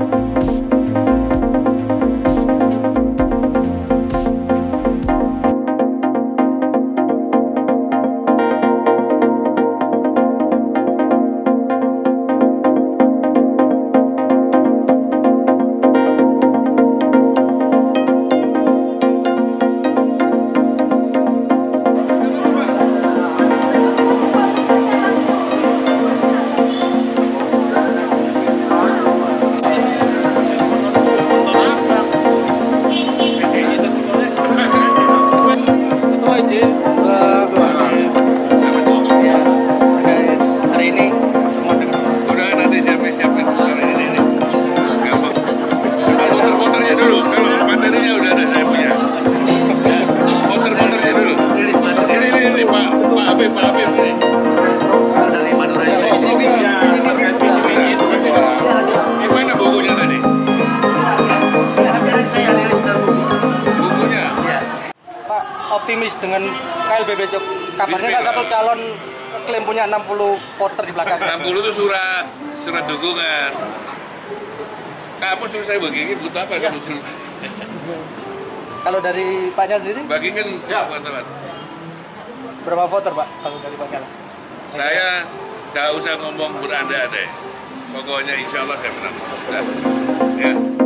Optimis dengan KLB besok. Kabarnya satu calon klaim punya 60 voter di belakang. 60 itu surat dukungan. Kamu suruh saya bagiin butuh apa kamu suruh? Kalau dari Paknya sendiri? Bagikan semua teman. Berapa voter Pak kalau dari Paknya? Saya tidak usah ngomong berandai-andai. Pokoknya insya Allah saya menang. Ya.